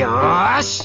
よーし。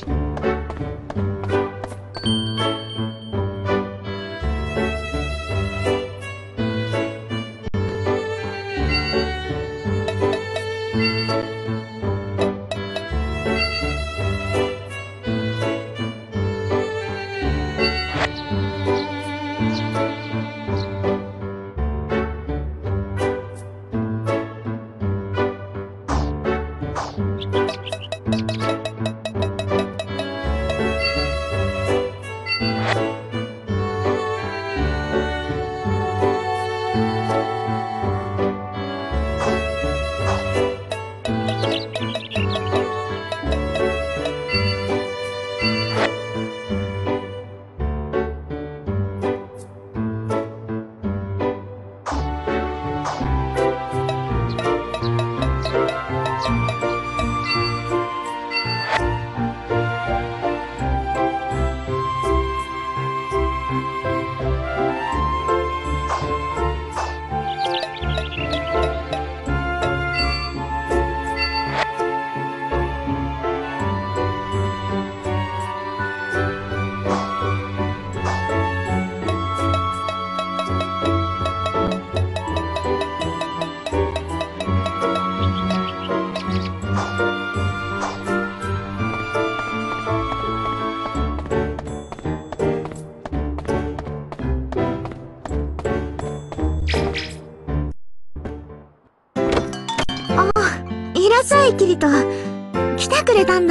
いらっしゃい、キリト。来てくれたんだ。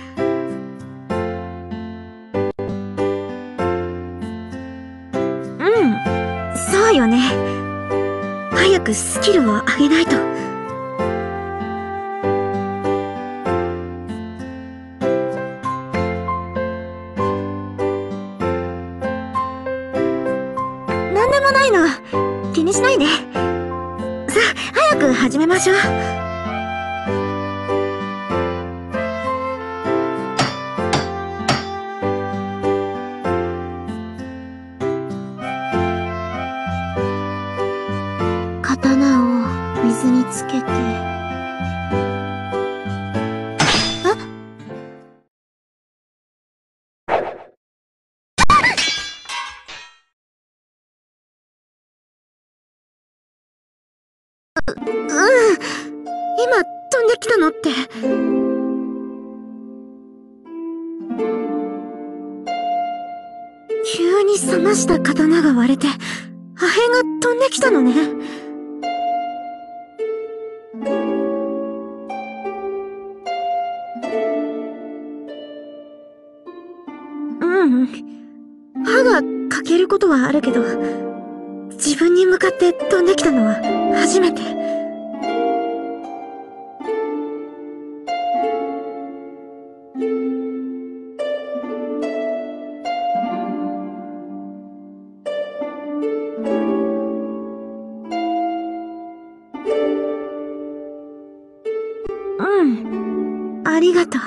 そうよね。早くスキルを上げないと。なんでもないの。気にしないで。さあ、早く始めましょう。刀を水につけて。今飛んできたのって。急に冷ました刀が割れて破片が飛んできたのね。歯が欠けることはあるけど、自分に向かって飛んできたのは初めて。ありがとう。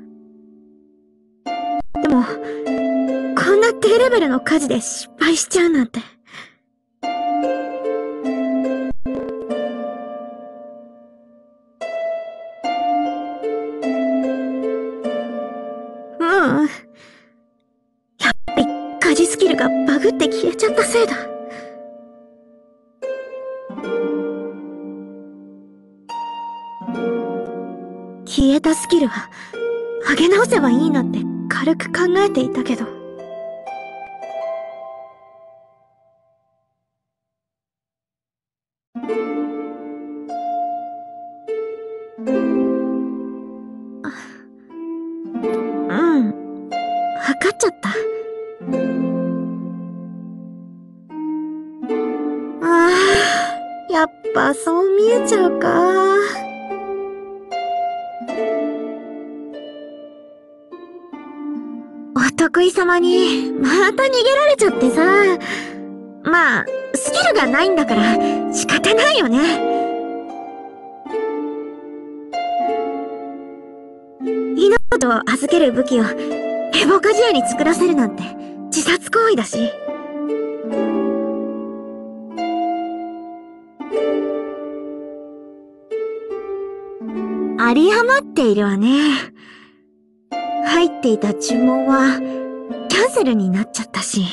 でも、こんな低レベルの火事で失敗しちゃうなんて。やっぱり火事スキルがバグって消えちゃったせいだ。消えたスキルは上げ直せばいいなって軽く考えていたけど。測っちゃった。やっぱそう見えちゃうか。お得意様にまた逃げられちゃってさ。まあ、スキルがないんだから仕方ないよね。命を預ける武器をヘボカジュアに作らせるなんて自殺行為だし。有り余っているわね。 入っていた注文は、キャンセルになっちゃったし。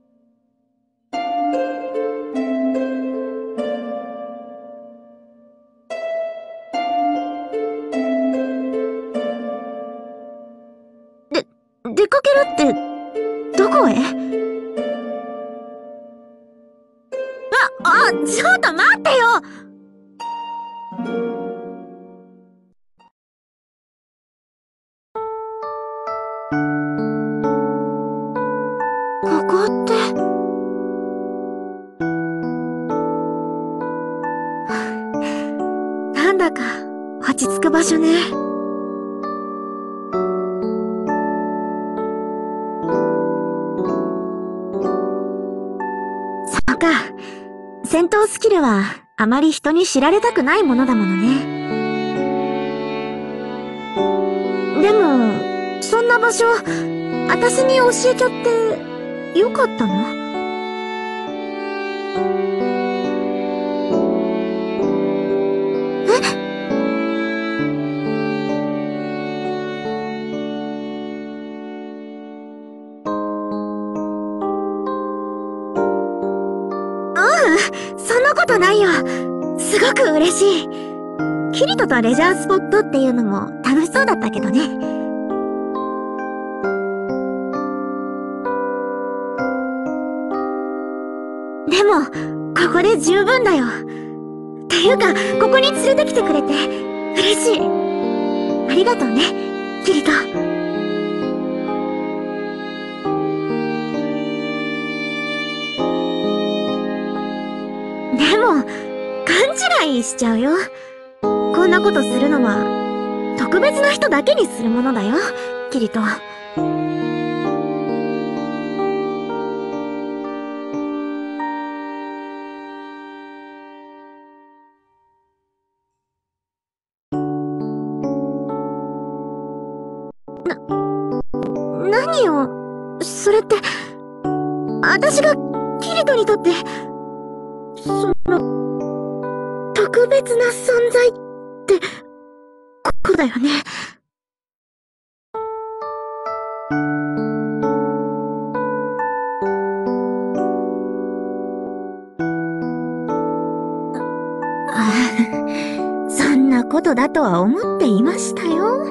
出かけるって、どこへ？ちょっと待ってよ！ここって。なんだか落ち着く場所ね。そうか。戦闘スキルはあまり人に知られたくないものだものね。でも、そんな場所、私に教えちゃってよかったの？そんなことないよ。すごく嬉しい。キリトとレジャースポットっていうのも楽しそうだったけどね。でも、ここで十分だよ。っていうか、ここに連れてきてくれて嬉しい。ありがとうね、キリト。でも、勘違いしちゃうよ。こんなことするのは、特別な人だけにするものだよ、キリト。何よ、それって、私がキリトにとって、特別な存在って、ここだよね。そんなことだとは思っていましたよ。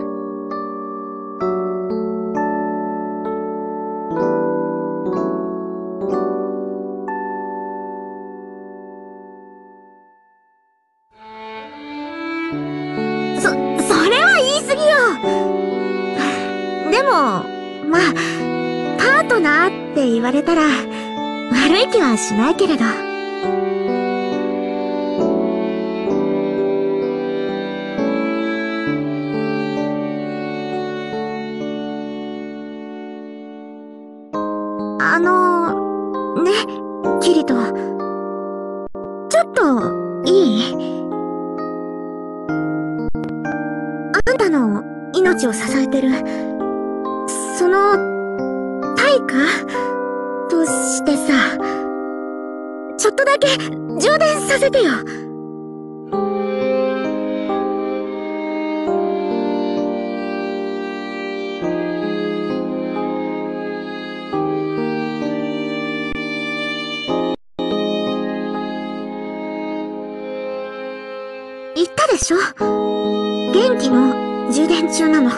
それは言い過ぎよ。でも、まあ、パートナーって言われたら、悪い気はしないけれど。ね、キリト。ちょっと、いい？あんたの命を支えてる、その、対価としてさ、ちょっとだけ充電させてよ。言ったでしょ？元気の充電中なの。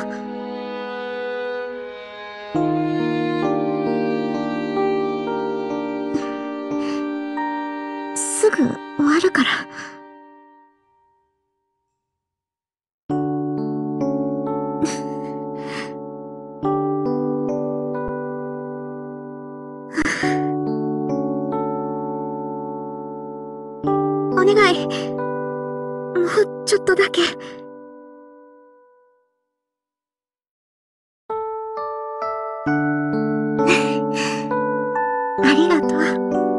すぐ終わるから。お願い。もうちょっとだけ。ありがとう。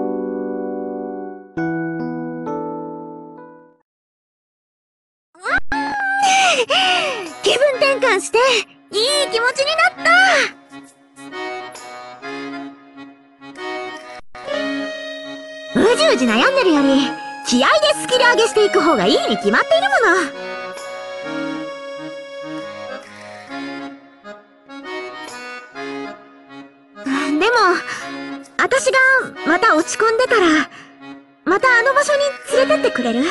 気分転換して、いい気持ちになった。うじうじ悩んでるより、気合でスキル上げしていく方がいいに決まっているもの。 また落ち込んでたら、またあの場所に連れてってくれる？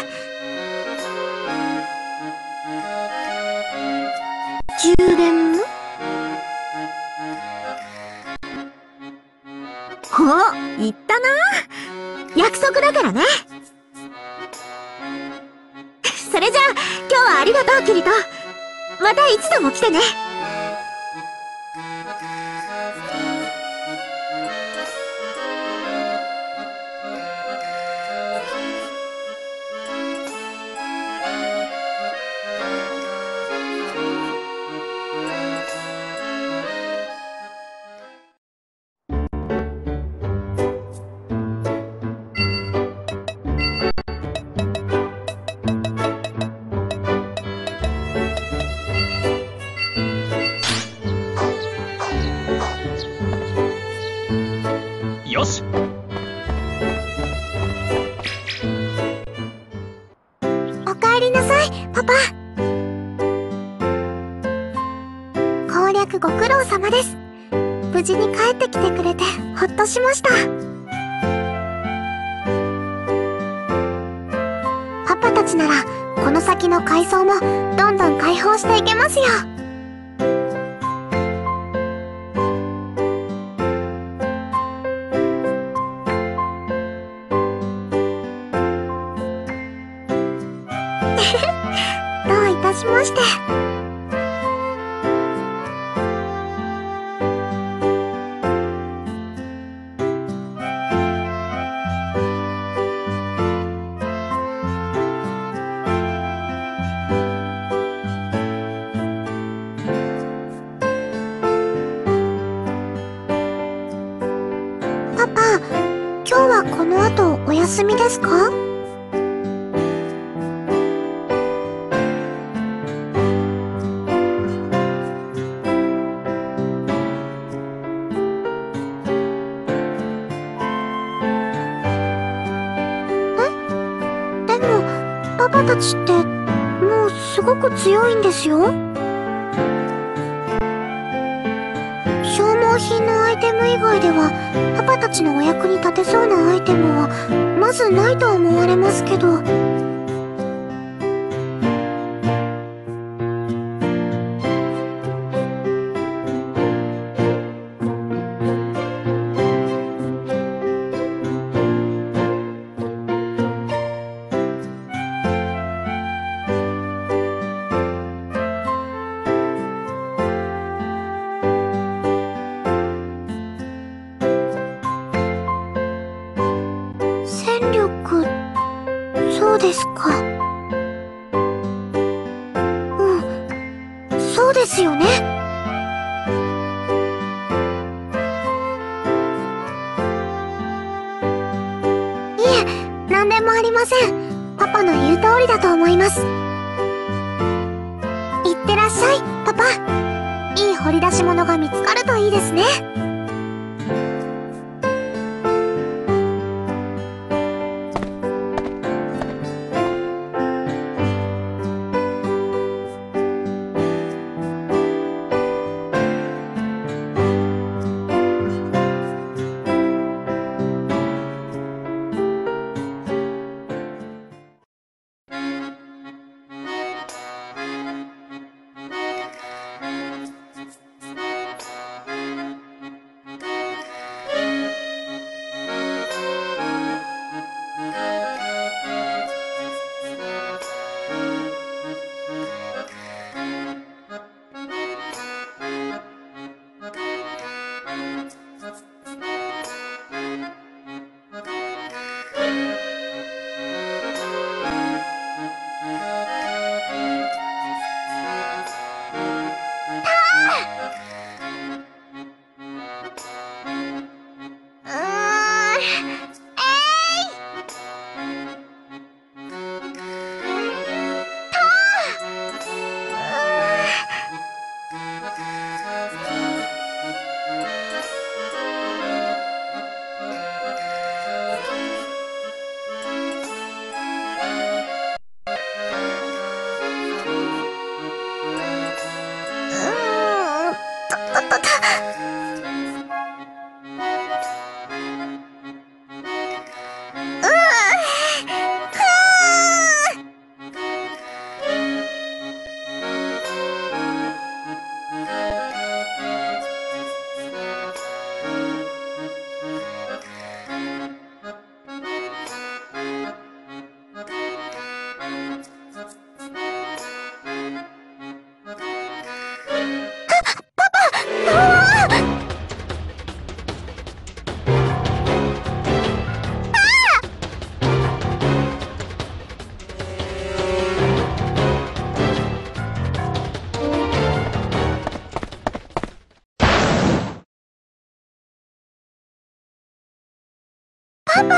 充電も？お、言ったな。約束だからね。それじゃあ、今日はありがとう、キリト。またいつでも来てね。 よし。 おかえりなさい、パパ。攻略ご苦労様です。無事に帰ってきてくれてほっとしました。パパたちならこの先の階層もどんどん開放していけますよ。どういたしまして。パパ、今日はこの後お休みですか？でも、パパたちって、もうすごく強いんですよ。消耗品のアイテム以外では、パパたちのお役に立てそうなアイテムは、まずないと思われますけど。戦力、そうですか。うん、そうですよね。いえ、なんでもありません。パパの言う通りだと思います。いってらっしゃい、パパ。いい掘り出し物が見つかるといいですね。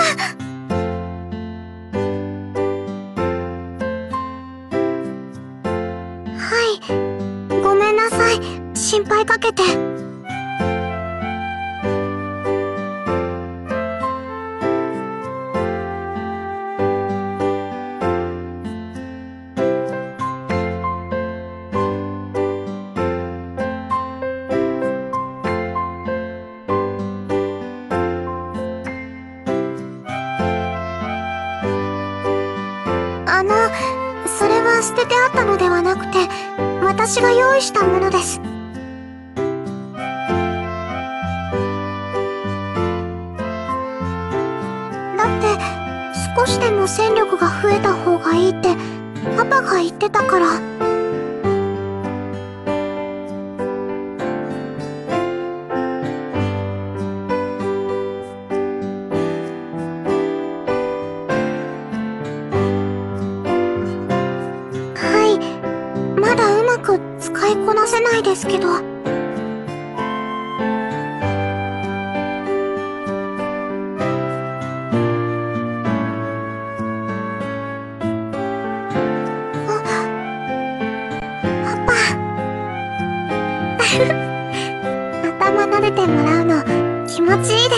はい、ごめんなさい。心配かけて。それは捨ててあったのではなくて、私が用意したものです。だって、少しでも戦力が増えた方がいいって、パパが言ってたから。まだうまく使いこなせないですけど。パパ。頭撫でてもらうの気持ちいいです。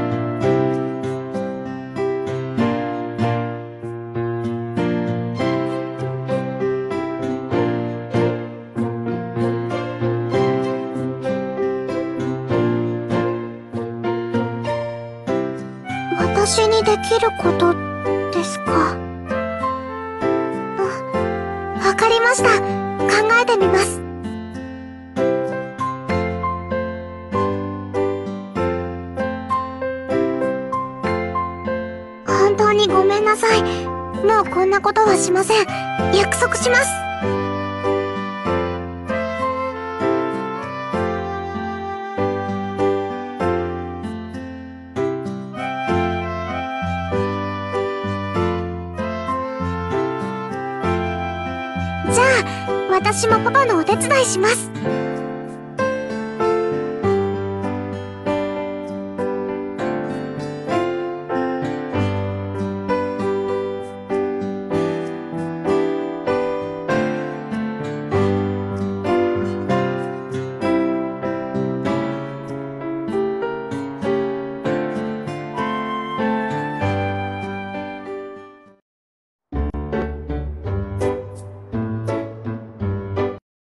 私にできることですか？わかりました。考えてみます。本当にごめんなさい。もうこんなことはしません。約束します。じゃあ、私もパパのお手伝いします。